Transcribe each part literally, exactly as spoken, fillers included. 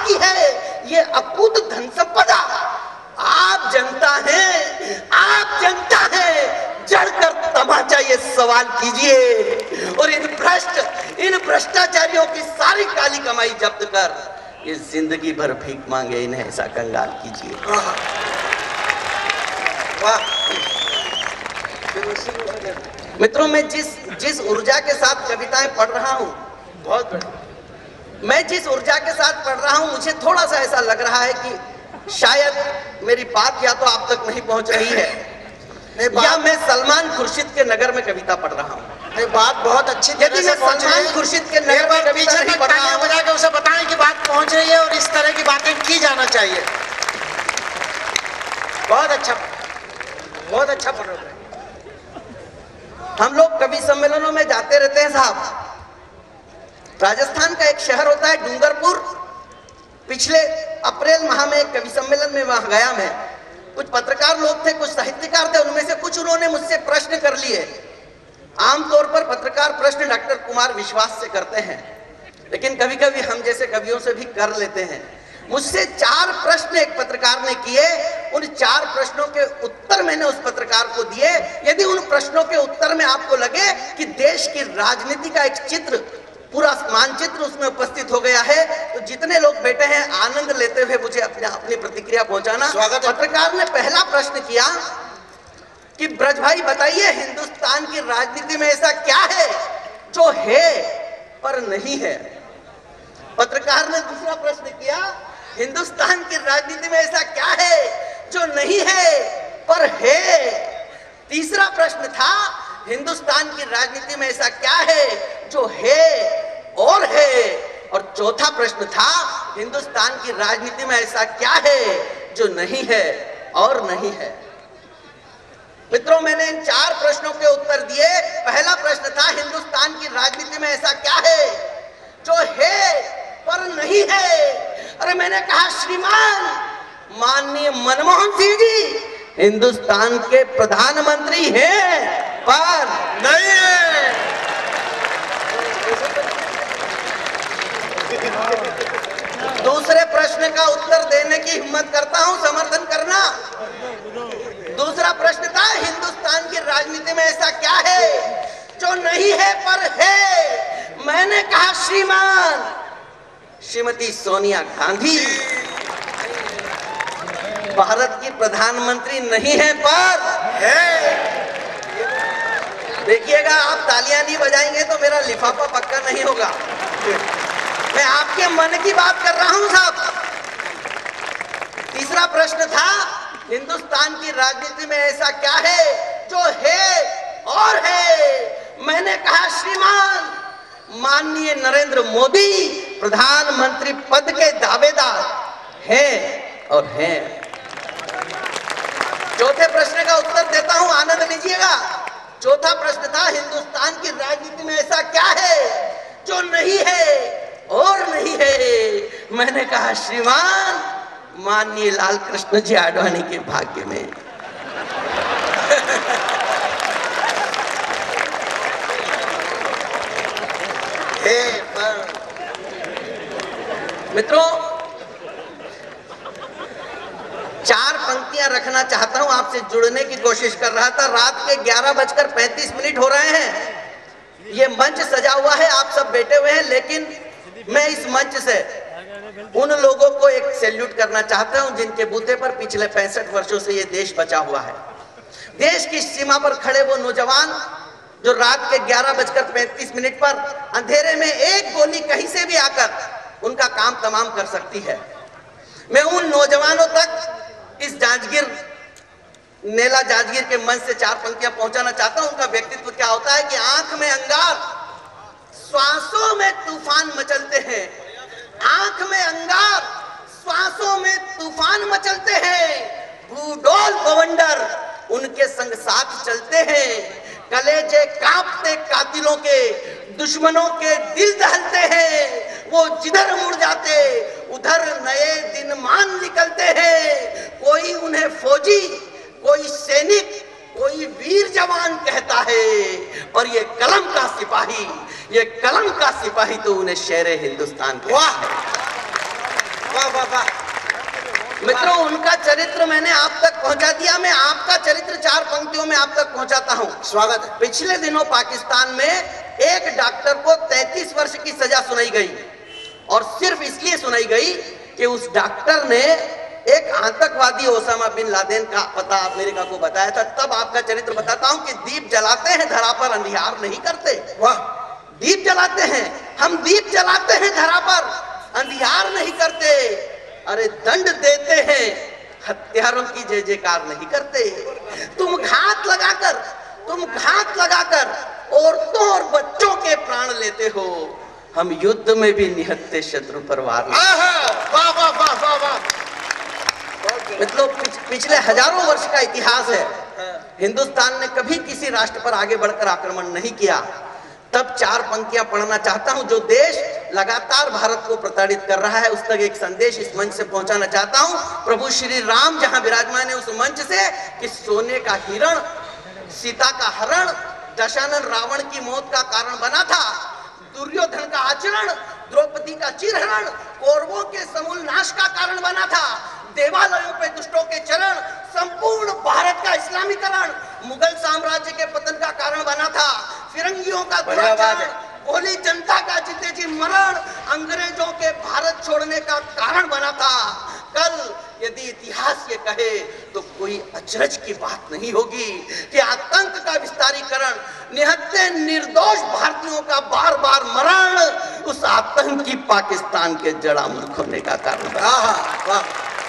की है ये अकूत धन संपदा। आप जनता हैं, आप जनता हैं, जड़कर तमाचा ये सवाल कीजिए और इन भ्रष्ट इन भ्रष्टाचारियों की सारी काली कमाई जब्त कर ये जिंदगी भर भीख मांगे इन्हें ऐसा कंगाल कीजिए। मित्रों, मैं जिस जिस ऊर्जा के साथ कविताएं पढ़ रहा हूं, बहुत मैं जिस ऊर्जा के साथ पढ़ रहा हूं, मुझे थोड़ा सा ऐसा लग रहा है कि शायद मेरी बात या तो आप तक नहीं पहुंच रही है या मैं सलमान खुर्शीद के नगर में कविता पढ़ रहा हूं। ये बात बहुत अच्छी तरह यदि मैं सलमान खुर्शीद के नगर में कविता नहीं पढ़ रहा हूं, बजा के उसे बताएं कि बात पहुंच रही है और इस तरह की बातें की जाना चाहिए। बहुत अच्छा, बहुत अच्छा पढ़ रहे हैं। हम लोग कवि सम्मेलनों में जाते रहते हैं साहब। राजस्थान का एक शहर होता है डूंगरपुर। पिछले अप्रैल माह में एक कवि सम्मेलन में वहां गया मैं। कुछ पत्रकार लोग थे, कुछ साहित्यकार थे, उनमें से कुछ उन्होंने मुझसे प्रश्न कर लिए। आमतौर पर पत्रकार प्रश्न डॉक्टर कुमार विश्वास से करते हैं, लेकिन कभी कभी हम जैसे कवियों से भी कर लेते हैं। मुझसे चार प्रश्न एक पत्रकार ने किए। उन चार प्रश्नों के उत्तर मैंने उस पत्रकार को दिए। यदि उन प्रश्नों के उत्तर में आपको लगे कि देश की राजनीति का एक चित्र, पूरा मानचित्र उसमें उपस्थित हो गया है, तो जितने लोग बैठे हैं आनंद लेते हुए मुझे अपनी अपनी प्रतिक्रिया पहुंचाना। पत्रकार ने पहला प्रश्न किया कि ब्रज भाई बताइए, हिंदुस्तान की राजनीति में ऐसा क्या है जो है पर नहीं है। पत्रकार ने दूसरा प्रश्न किया, हिंदुस्तान की राजनीति में ऐसा क्या है जो नहीं है पर है। तीसरा प्रश्न था, हिंदुस्तान की राजनीति में ऐसा क्या है जो है और है। और चौथा प्रश्न था, हिंदुस्तान की राजनीति में ऐसा क्या है जो नहीं है और नहीं है। मित्रों, मैंने इन चार प्रश्नों के उत्तर दिए। पहला प्रश्न था, हिंदुस्तान की राजनीति में ऐसा क्या है जो है पर नहीं है। अरे मैंने कहा, श्रीमान माननीय मनमोहन सिंह जी हिंदुस्तान के प्रधानमंत्री हैं पर नहीं है। दूसरे प्रश्न का उत्तर देने की हिम्मत करता हूं, समर्थन करना। दूसरा प्रश्न था, हिंदुस्तान की राजनीति में ऐसा क्या है जो नहीं है पर है। मैंने कहा, श्रीमान श्रीमती सोनिया गांधी भारत की प्रधानमंत्री नहीं है पर है। देखिएगा, आप तालियां नहीं बजाएंगे तो मेरा लिफाफा पक्का नहीं होगा। मैं आपके मन की बात कर रहा हूं साहब। तीसरा प्रश्न था, हिंदुस्तान की राजनीति में ऐसा क्या है जो है और है। मैंने कहा, श्रीमान माननीय नरेंद्र मोदी प्रधानमंत्री पद के दावेदार हैं और हैं। चौथे प्रश्न का उत्तर देता हूं, आनंद लीजिएगा। चौथा प्रश्न था, हिंदुस्तान की राजनीति में ऐसा क्या है जो नहीं है और नहीं है। मैंने कहा, श्रीमान माननीय लाल कृष्ण जी आडवाणी के भाग्य में। मित्रों, चार पंक्तियां रखना चाहता हूं, आपसे जुड़ने की कोशिश कर रहा था। रात के ग्यारह बजकर पैंतीस मिनट हो रहे हैं। ये मंच सजा हुआ है, आप सब बैठे हुए हैं, लेकिन मैं इस मंच से उन लोगों को एक सैल्यूट करना चाहता हूं जिनके बूते पर पिछले पैंसठ वर्षों से ये देश बचा हुआ है। देश की सीमा पर खड़े वो नौजवान जो रात के ग्यारह बजकर पैंतीस मिनट पर अंधेरे में एक गोली कहीं से भी आकर उनका काम तमाम कर सकती है। मैं उन नौजवानों तक इस जांजगीर नेला जांजगीर के मंच से चार पंक्तियां पहुंचाना चाहता हूं। उनका व्यक्तित्व क्या होता है कि आंख में अंगार, श्वासों में तूफान मचलते हैं। आंख में अंगार, श्वासों में तूफान मचलते हैं। भूडोल बवंडर उनके संग साथ चलते हैं। कलेजे कांपते कातिलों के, दुश्मनों के दिल दहलते हैं। वो जिधर मुड़ जाते उधर नए दिन मान निकलते हैं। कोई उन्हें फौजी, कोई सैनिक, कोई वीर जवान कहता है, और ये कलम का सिपाही, ये कलम का सिपाही तो उन्हें शेरे हिंदुस्तान कहता है। वाह वाह वाह। मित्रों, उनका चरित्र मैंने आप तक पहुंचा दिया, मैं आपका चरित्र चार पंक्तियों में आप तक पहुंचाता हूं। स्वागत है। पिछले दिनों पाकिस्तान में एक डॉक्टर को तैंतीस वर्ष की सजा सुनाई गई, और सिर्फ इसलिए सुनाई गई कि उस डॉक्टर ने एक आतंकवादी ओसामा बिन लादेन का पता अमेरिका को बताया था। तब आपका चरित्र बताता हूं कि दीप जलाते हैं धरा पर, अंधियार नहीं करते। वाह। दीप जलाते हैं, हम दीप जलाते हैं धरा पर, अंधियार नहीं करते। अरे दंड देते हैं, हत्यारों की जय जयकार नहीं करते। तुम घात लगाकर तुम घात लगाकर औरतों और बच्चों के प्राण लेते हो, हम युद्ध में भी निहत्ते शत्रु पर वार। वाह वाह वाह वाह वाह। मतलब पिछले हजारों वर्ष का इतिहास है, हिंदुस्तान ने कभी किसी राष्ट्र पर आगे बढ़कर आक्रमण नहीं किया। तब चार पंक्तियां पढ़ना चाहता हूं। जो देश लगातार भारत को प्रताड़ित कर रहा है, उस तक एक संदेश इस मंच से पहुंचाना चाहता हूं। प्रभु श्री राम जहां विराजमान है उस मंच से, कि सोने का हिरण सीता का हरण, दशानन रावण की मौत का कारण बना था, दुर्योधन का आचरण द्रौपदी का चिरहरण कौरवों के समूल नाश का कारण बना था, देवालयों पे दुष्टों के चरण संपूर्ण भारत का इस्लामीकरण मुगल साम्राज्य के पतन का कारण बना था, फिरंगियों का दुराचार, भोली जनता का जीते जी मरण अंग्रेजों के भारत छोड़ने का कारण बना था। कल यदि इतिहास ये कहे तो कोई अचरज की बात नहीं होगी कि आतंक का विस्तारीकरण, निहत्ते निर्दोष भारतीयों का बार बार मरण उस आतंकी पाकिस्तान के जड़ामूल होने का कारण बना।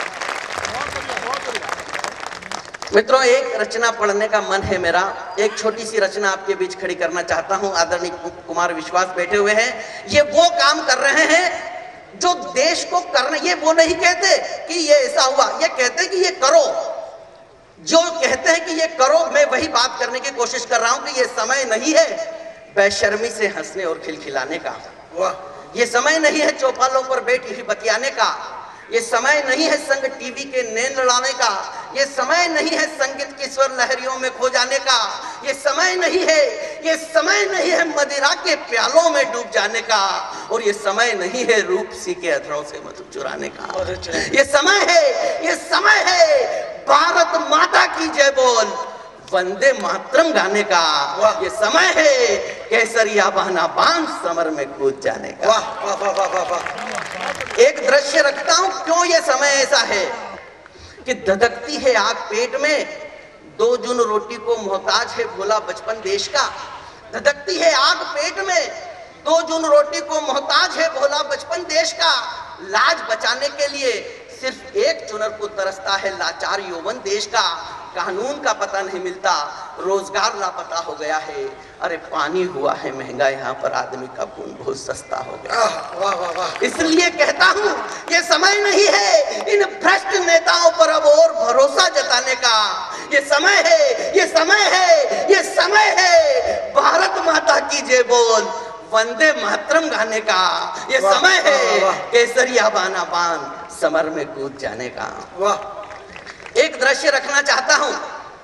मित्रों, एक रचना पढ़ने का मन है मेरा, एक छोटी सी रचना आपके बीच खड़ी करना चाहता हूं। आदरणीय कुमार विश्वास बैठे हुए हैं, ये वो काम कर रहे हैं जो देश को करना, ये वो नहीं कहते कि ये ऐसा हुआ, ये कहते कि ये करो। जो कहते हैं कि ये करो, मैं वही बात करने की कोशिश कर रहा हूं कि ये समय नहीं है बेशर्मी से हंसने और खिलखिलाने का, ये समय नहीं है चौपालों पर बैठ ही बतियाने का, ये समय नहीं है संग टीवी के नैन लड़ाने का, ये समय नहीं है संगीत की स्वर लहरियों में खो जाने का, ये समय नहीं है ये समय नहीं है मदिरा के प्यालों में डूब जाने का, और ये समय नहीं है रूपसी के अधरों से मधु चुराने का। ये समय है ये समय है भारत माता की जय बोल, वंदे मातरम गाने का। ये समय है केसरिया बहना बांध समर में कूद जाने का। वाह वाह वाह वाह वाह। एक दृश्य रखता हूं, क्यों ये समय ऐसा है कि धधकती है आग पेट में, दो जून रोटी को मोहताज है भोला बचपन देश का। धधकती है आग पेट में, दो जून रोटी को मोहताज है भोला बचपन देश का। लाज बचाने के लिए सिर्फ एक चुनर को तरसता है लाचार यौवन देश का। कानून का पता नहीं मिलता, रोजगार लापता हो गया है। अरे पानी हुआ है महंगा, यहाँ पर आदमी का खून बहुत सस्ता हो गया। वाह वाह वाह। इसलिए कहता हूँ ये समय नहीं है इन भ्रष्ट नेताओं पर अब और भरोसा जताने का। ये समय है ये समय है ये समय है भारत माता की जय बोल, वंदे मातरम गाने का। ये समय है केसरिया बाना बांध समर में कूद जाने का। वाह। एक दृश्य रखना चाहता हूं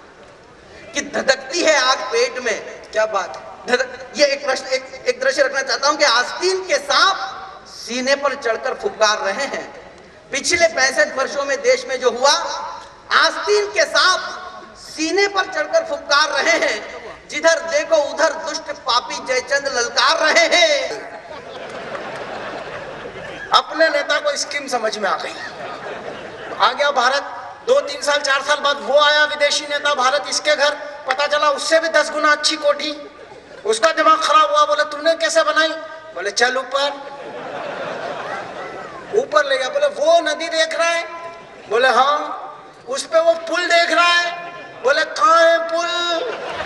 कि धधकती है आग पेट में। क्या बात है। ये एक प्रश्न एक, एक दृश्य रखना चाहता हूं कि आस्तीन के सांप सीने पर चढ़कर फुफकार रहे हैं। पिछले पैंसठ वर्षों में देश में जो हुआ, आस्तीन के सांप सीने पर चढ़कर फुफकार रहे हैं। जिधर देखो उधर दुष्ट पापी जयचंद ललकार रहे हैं। अपने नेता को स्कीम समझ में आ गई, आ गया भारत। दो तीन साल चार साल बाद वो आया विदेशी नेता भारत, इसके घर पता चला उससे भी दस गुना अच्छी कोठी। उसका दिमाग खराब हुआ, बोले तुमने कैसे बनाई? बोले चल ऊपर ऊपर ले गया। बोले वो नदी देख रहा है? बोले हाँ। उस पे वो पुल देख रहा है? बोले कहाँ है पुल?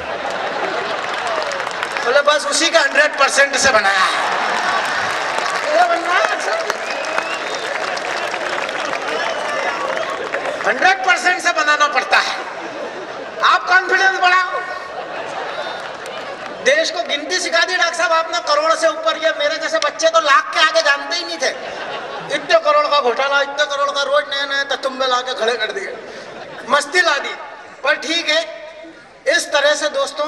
बोले बस उसी का हंड्रेड परसेंट से बनाया है। हंड्रेड परसेंट से बनाना पड़ता है। आप कॉन्फिडेंस बढ़ाओ। देश को गिनती सिखा दी डॉक्टर साहब आपने, करोड़ से ऊपर। ये मेरे जैसे बच्चे तो लाख के आगे जानते ही नहीं थे। इतने करोड़ का घोटाला, इतने करोड़ का रोड, नए नए ततुम्बे ला के खड़े कर दिए, मस्ती ला दी। पर ठीक है, इस तरह से दोस्तों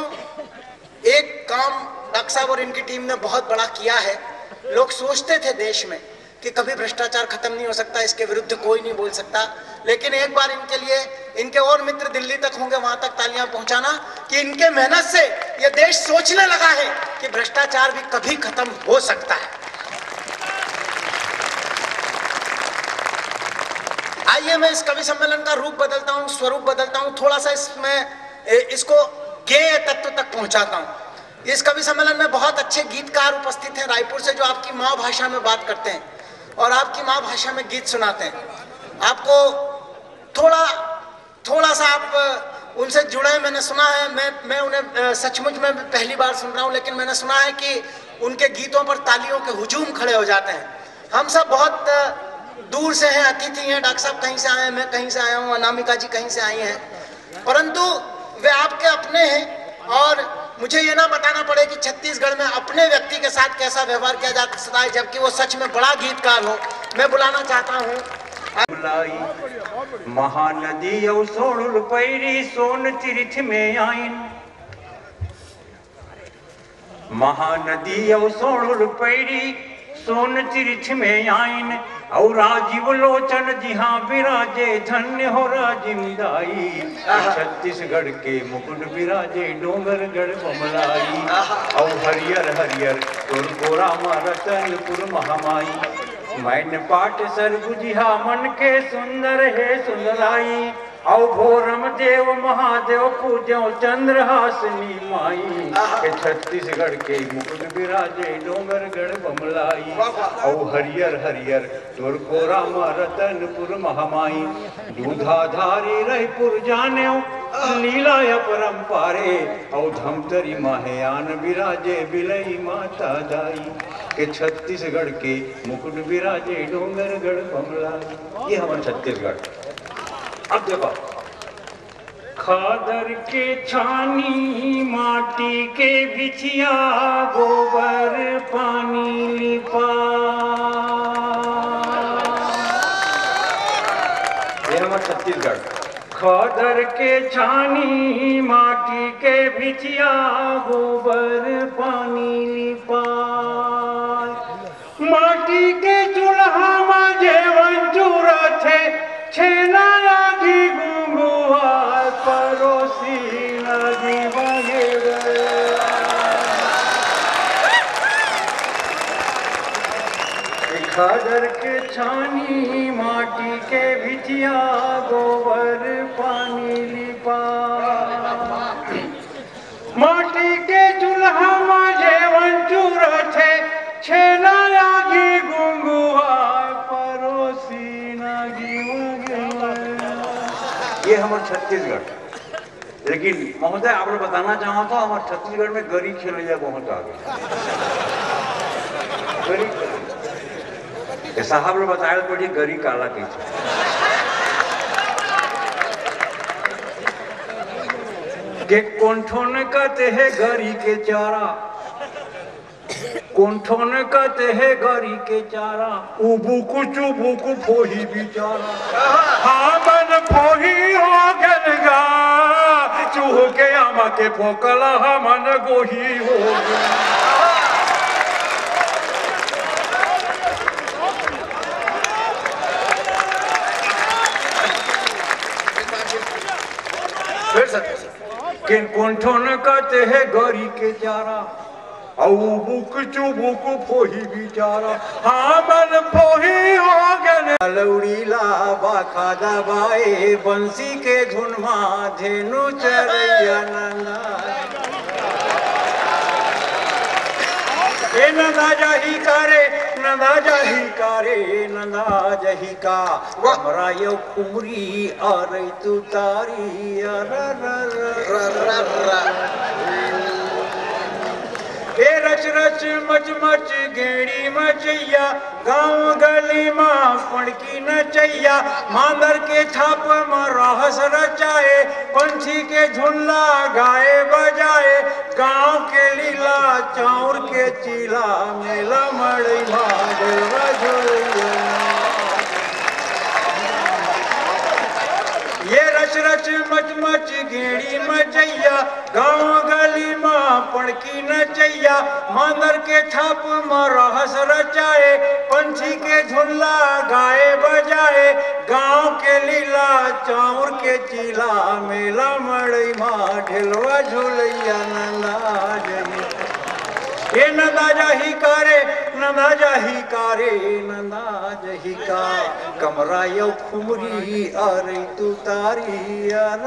एक काम डॉक्टर साहब और इनकी टीम ने बहुत बड़ा किया है। लोग सोचते थे देश में कि कभी भ्रष्टाचार खत्म नहीं हो सकता, इसके विरुद्ध कोई नहीं बोल सकता। लेकिन एक बार इनके लिए, इनके और मित्र दिल्ली तक होंगे, वहां तक तालियां पहुंचाना कि इनके मेहनत से यह देश सोचने लगा है कि भ्रष्टाचार भी कभी खत्म हो सकता है। आइए मैं इस कवि सम्मेलन का रूप बदलता हूं, स्वरूप बदलता हूं, थोड़ा सा इसमें इसको गेय तत्व तक पहुंचाता हूं। इस कवि सम्मेलन में बहुत अच्छे गीतकार उपस्थित हैं रायपुर से, जो आपकी माँ भाषा में बात करते हैं और आपकी माँ भाषा में गीत सुनाते हैं। आपको थोड़ा थोड़ा सा आप उनसे जुड़े, मैंने सुना है, मैं मैं उन्हें सचमुच में पहली बार सुन रहा हूं, लेकिन मैंने सुना है कि उनके गीतों पर तालियों के हुजूम खड़े हो जाते हैं। हम सब बहुत दूर से हैं, अतिथि हैं, डॉक्टर साहब कहीं से आए हैं, मैं कहीं से आया हूँ, अनामिका जी कहीं से आई हैं, परंतु वे आपके अपने हैं। और मुझे ये ना बताना पड़े कि छत्तीसगढ़ में अपने व्यक्ति के साथ कैसा व्यवहार किया जा सकता है, जबकि वो सच में बड़ा गीतकार हो। मैं बुलाना चाहता हूँ महानदी सोनुल पैरी सोन तीर्थ में आइन, महानदी सोनुल पैरी सोन तीर्थ में आइन, और राजीव लोचन जिहाँ विराजे धन्य हो राजिमदाई। छत्तीसगढ़ के मुकुट विराजे डोंगरगढ़ बमलाई, और हरियर हरियर तोर गोरा रतनपुर महामाई। मैन पाट सरगुजिहा मन के सुंदर है सुंदराई, औ भोरम देव महादेव पूजो चंद्रहासनी माई। के छत्तीसगढ़ के मुकुट विराजे डोंगरगढ़ बमलाई, औ हरियर हरियर तोर कोरा रतनपुर महामाई। दूधाधारी रहीपुर जाने लीला परम्पारे, औ धमतरी माहयान विराजे बिलई माता दाई। के छत्तीसगढ़ के मुकुट विराजे डोंगरगढ़ बमलाई। ये हमारा छत्तीसगढ़। अब देखो, खादर के छानी माटी के बिछिया गोबर पानी लिपा। ये हमारा छत्तीसगढ़। खादर के छानी माटी के बिछिया गोबर पानी लिपा। माटी के चूल्हा में जेवन चूरा थे, छेना लागी गुंगुआ परोसी नदी बगे खादर के छानी माटी के बिछिया गोबर पानी लिपा। माटी के चूल्हा में जेवन चूरा थे, छेना लागी गुंगुआ परोसी नदी। ये हमारे छत्तीसगढ़। लेकिन महोदय आप लोग बताना चाहो तो हमारे छत्तीसगढ़ में गरी खेलैया बहुत आ गई। गरी साहब लोग बताया पड़ी गरी काला की के कोंठोन कहते है गरी के चारा, कोंठोन कहते है गरी के चारा। उबुकु चुबुकु फोही बिचारा, हाँ मन फोही हो गलगा, चूह के आमा के फोकला मन गोही हो गया। किन कोंठोन कहते है गरी के चारा, बुक चुबुक फोही बिचारा, हाँ मन फोही हो गए। लौड़ी लाबा खादा बाए बंसी के धुन मा धेनु चरैया नंदा। ए नंदा जाही कारे नंदा जाही कारे नंदा जाही का, हमरा यो कुमरी और तू तारी ए रच रच मच मच गेड़ी मचैया, गाँव गली माँ पड़की नचैया। मांदर के छाप में रहस रचाए, पंछी के झुल्ला गाए बजाए। गाँव के लीला चाउर के चीला, मेला मड़ई भागलवा झोलैया। ये रच रच मच मच गेड़ी मचैया, गाँव गली माँ पड़की पड़की नचैया मांदर के छाप में रहस रचाए पंछी के झुल्ला गाए बजाए गांव के लीला चाउर के चीला मेला मड़ई माँ ढेलवा झोलैया नंदा जही ये नंदा जही कारे नंदा जही कारे नंदा जही का कमरा यो खुमरी अरे तू तारी अर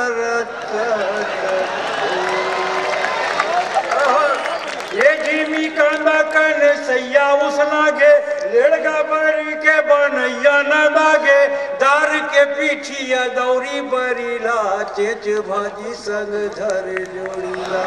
ये जीमी कांदा कन सैया उस लागे लेड़गा बरी के बनैया न दागे दार के पीछिया दौरी बरीला चेच भाजी संग धर जोड़ीला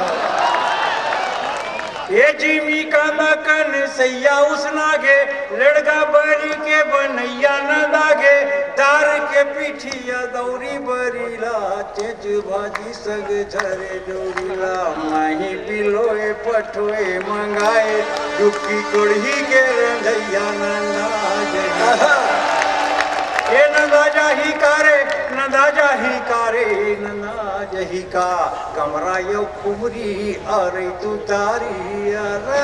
ये जीमी कांदा कन सैया उस नागे लड़गा बरी के बनैया न दागे दार के पीठिया दौरी बरीला चेच भाजी सग झरे जोड़ीला माही बिलोए पठोए मंगाए दुखी कोढ़ी के रंधैया नंदा ये नंदा जाही कारे नंदा जाही कारे नंदा जही का कमरा यो कुमरी अरे तू तारी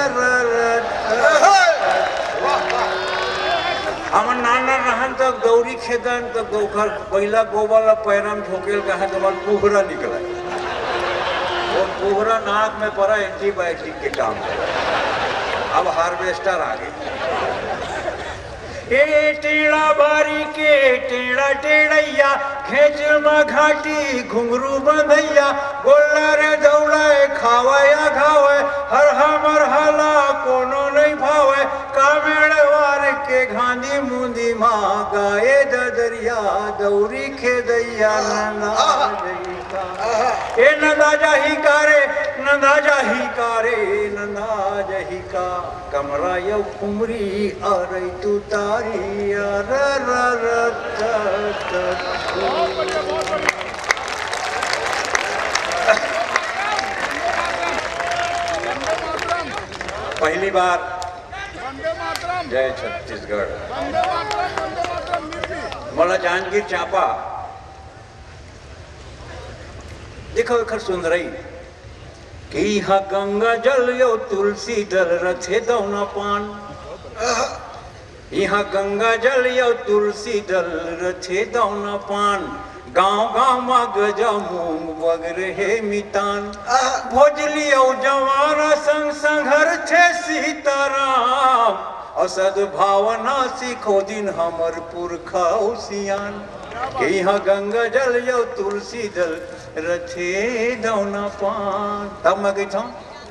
हम नाना रहन तक दौरी खेदन तक गोखर पहिला गोवाला पैराम ठोकेल का है तो पुहरा निकला और पुहरा नाक में पड़ा एंटीबायोटिक के काम अब हार्वेस्टर आ गई ए टेढ़ा बारी के टेढ़ा टेढ़ैया खेच में घाटी घुंघरू बंधैया गोल्ला रे दौड़ाए खावाया खावे हर हमर हला कोनो नहीं भावे कामेड़वार के घांधी मुंदी माँ गाए ददरिया दौरी खेदैया नंदा जही का ए नंदा जही कारे नंदा जही कारे नंदा जही का कमरा यो कुमरी अरे तू तारी अर पहली बार जय छत्तीसगढ़ मला जांजगीर चांपा देखो एखर सुंदरई कि यहाँ गंगा जल यो तुलसी दल रथे दौना पान यहाँ गंगा जल यो तुलसी दल रथे दौना पान गांव गांव मा गजा मूंग बग रहे मितान भोजली औ जवारा संग संघर छे सीताराम असद भावना सीखो दिन हमर पुरखा सियान के यहाँ गंगा जल यो तुलसी दल रथे दौना पान तब मैं गई था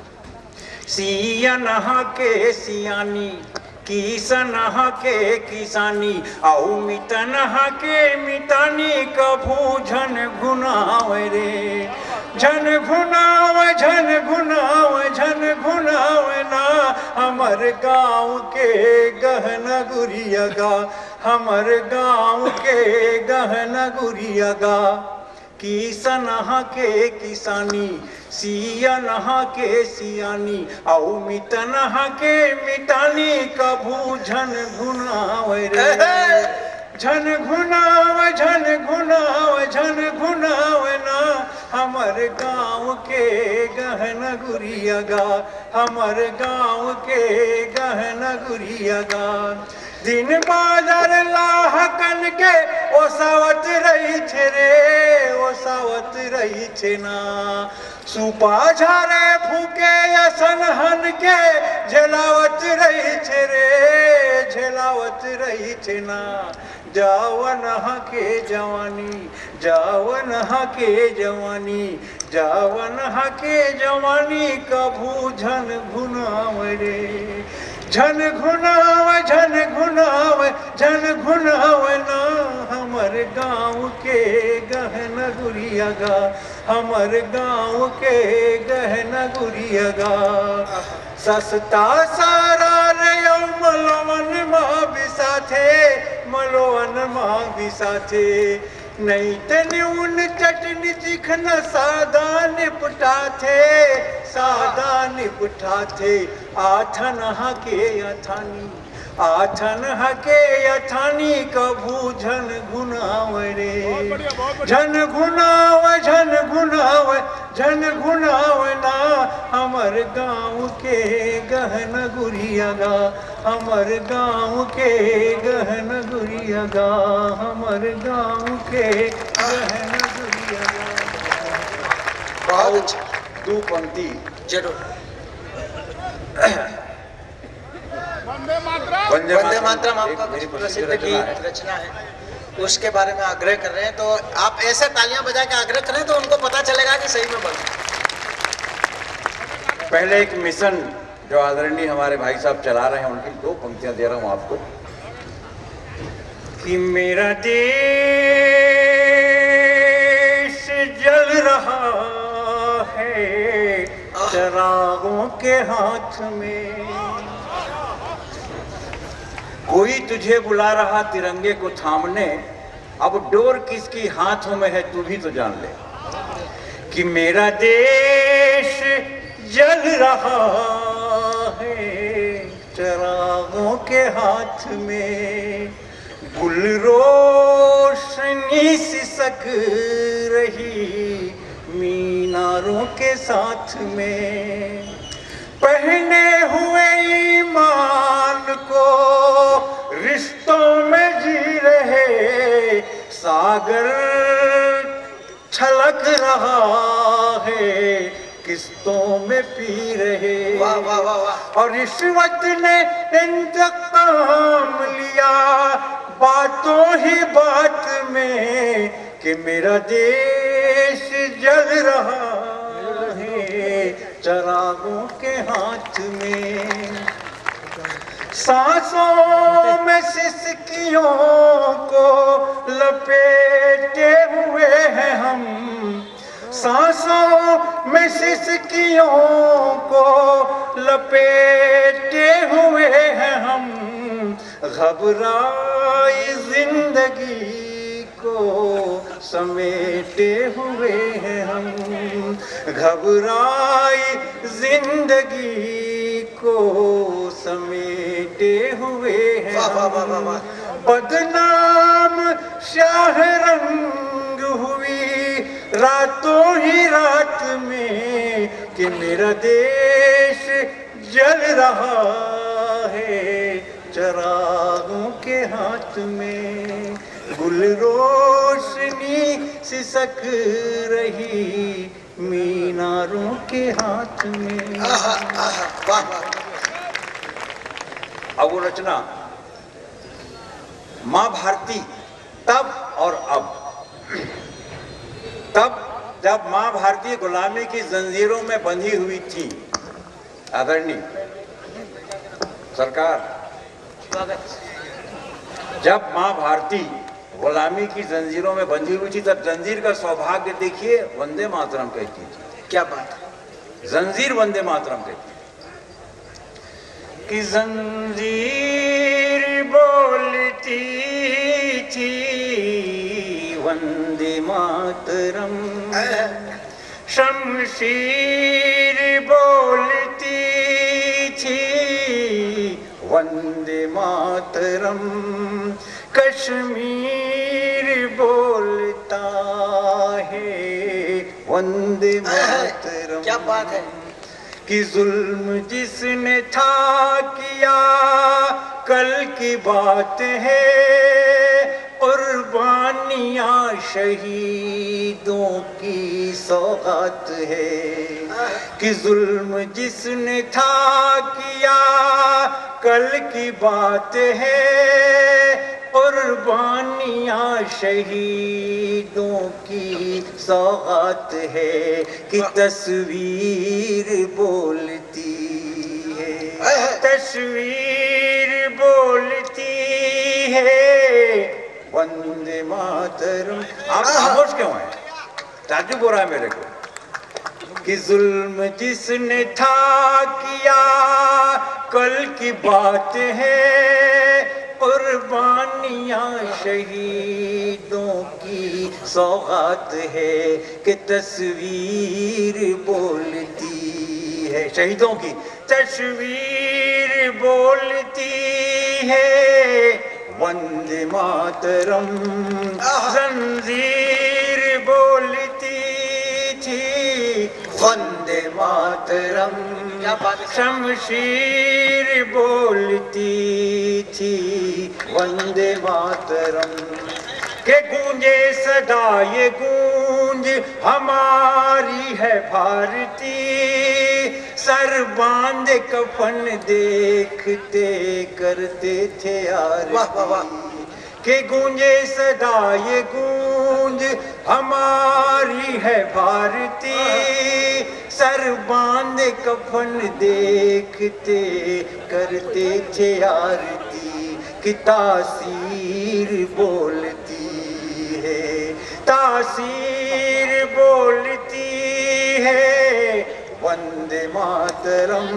सिया नहा के सियानी किसा नहा के किसानी औ मित नहा के मितानी कभू झन घुनाव रे झन घुनाव झन घुनाव झन घुनाव ना हमर गाँव के गहना गुरिया गा हमर गाँव के गहना गुरिया गा किसा नहा के किसानी सिया नहा के सियानी औ मित नहा के मितानी कभू झन घुनाव रे झन घुनाव झन घुनाव झन घुनाव ना हमर गाँव के गहना गुरिया गा हमर गाँव के गहना गुरिया गा दिन बाजार लाहकन के ओसावत रही छे रे ओसावत रही छे ना सुपा झारे फूके असन हन के झेलावत रही छे रे झेलावत रही छे ना जावन के जवानी जावन के जवानी जावन के जवानी कभू झन घुनाव रे झन घुनाव झन घुनाव झन घुनाव ना हमर गाँव के गहना गुरिया गा हमर गाँव के गहना गुरिया गा सस्ता सारा रे मलवन माँ बिसाथे मलवन माँ बिसाथे नहीं तून चटनी चिखन सादा निपटा थे सादा निपटा थे आठन हके अथानी आठन हके अथानी कभू झन घुनाव रे झन घुनाव झन घुनाव झन घुनावना हमर गाँव के गहन गुरिया गा, हमर गाँव के गहन गुरिया गा, हमर गाँव के गहन गुरिया गा। बहुत अच्छा, दो पंक्ति जरूर। वंदे वंदे मातरम आपका एक मेरी कुछ प्रसिद्ध रचना है। गीत रचना है, उसके बारे में आग्रह कर रहे हैं, तो आप ऐसे तालियां बजा के आग्रह करें तो उनको पता चलेगा कि सही में बना। पहले एक मिशन जो आदरणीय हमारे भाई साहब चला रहे हैं, उनकी दो पंक्तियां दे रहा हूं आपको। कि मेरा देश जल रहा है चिरागों के हाथ में, कोई तुझे बुला रहा तिरंगे को थामने, अब डोर किसकी हाथों में है तू भी तो जान ले। कि मेरा देश जल रहा है चिरागों के हाथ में, गुल रोशनी सिसक रही मीनारों के साथ में, पहने हुए ईमान को रिश्तों में जी रहे सागर छलक रहा है किस्तों में पी रहे। वाह वाह वाह वाह। और रिश्वत ने इंतकाम लिया बातों ही बात में, कि मेरा देश जल रहा है चिरागों के हाथ में। सांसों में सिसकियों को लपेटे हुए हैं हम, सांसों में सिसकियों को लपेटे हुए हैं हम, घबराई जिंदगी को समेटे हुए हैं हम, घबराई जिंदगी को समेटे हुए हैं हम। बदनाम शाह रंग हुई रातों ही रात में, कि मेरा देश जल रहा है चिरागों के हाथ में, गुल रोशनी सिसक रही मीनारों के हाथ में। आहा, आहा, वाह वाह। अब वो रचना माँ भारती तब और अब। तब जब माँ भारती गुलामी की जंजीरों में बंधी हुई थी, आदरणीय सरकार, जब माँ भारती गुलामी की जंजीरों में बंधी हुई थी, तब जंजीर का सौभाग्य देखिए वंदे मातरम कहती थी। क्या बात है। जंजीर वंदे मातरम कहती कि जंजीर बोलती थी वंदे मातरम, शमशीर बोलती थी वंदे मातरम, कश्मीर बोलता है वंदे मातरम। क्या बात है। कि जुल्म जिसने था किया कल की बात है, कुर्बानियां शहीदों की सौगात है। कि जुल्म जिसने था किया कल की बात है, कुर्बानियां शहीदों की सौगात है। कि तस्वीर बोलती है, तस्वीर बोलती है वंदे मातरम। आप खामोश क्यों हैं? ताज्जुब हो रहा है मेरे को। कि जुल्म जिसने था किया कल की बात है, कुर्बानियां शहीदों की सौगात है। कि तस्वीर बोलती है शहीदों की, तस्वीर बोलती है वंदे मातरम। जंजीर बोलती थी वंदे मातरम। क्या बात है। शमशीर बोलती थी वंदे मातरम, के गूंजे सदा ये गूंज हमारी है भारती, सर बांधे कफन देखते करते थे यार। वाह वाह वाह। के गूंजे सदा ये गूंज हमारी है भारती, सर बांधे कफन देखते करते थे आरती, कि तासीर बोलती है, तासीर बोलती है वंदे मातरम।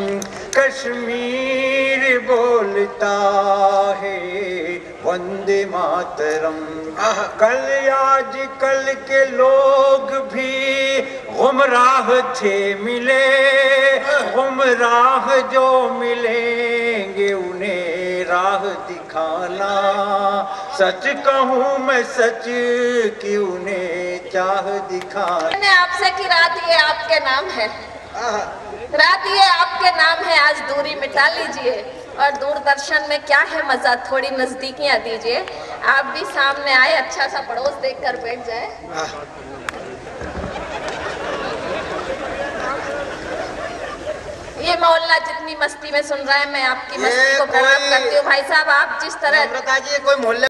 कश्मीर बोलता है वंदे मातरम। कल आज कल के लोग भी गुमराह थे मिले, गुमराह जो मिलेंगे उन्हें राह दिखाना, सच कहूँ मैं सच कि उन्हें चाह दिखाना। मैंने आपसे कि रात ये आपके नाम है, रात ये आपके नाम है, आज दूरी मिटा लीजिए, और दूरदर्शन में क्या है मजा, थोड़ी नजदीकियां दीजिए। आप भी सामने आए, अच्छा सा पड़ोस देखकर बैठ जाए। ये मोहल्ला जितनी मस्ती में सुन रहा है, मैं आपकी मस्ती को प्रणाम करती हूँ। भाई साहब, आप जिस तरह जी कोई मोहल्ले